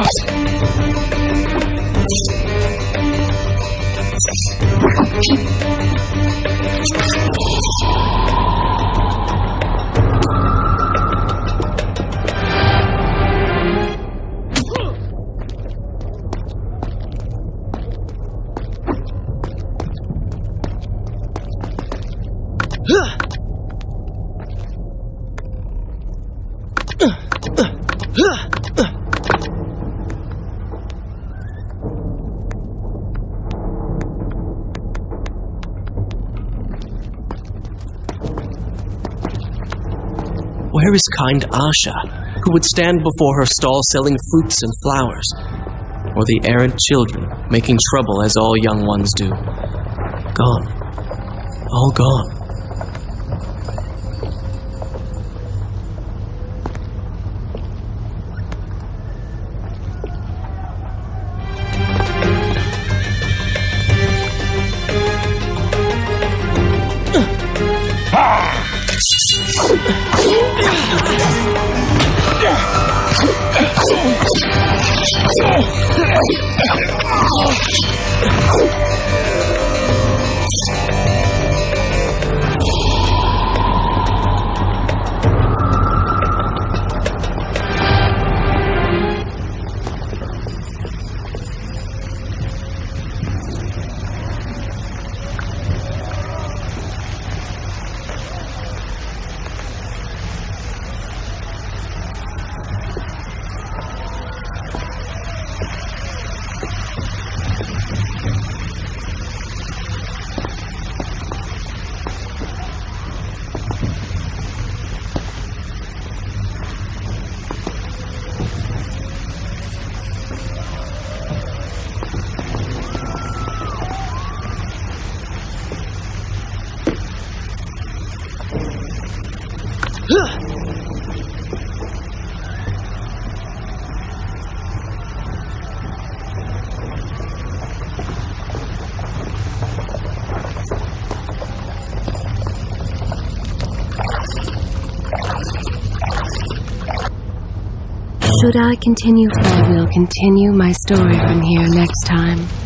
Where is kind Asha, who would stand before her stall selling fruits and flowers? Or the errant children, making trouble as all young ones do? Gone. All gone. Should I continue? I will continue my story from here next time.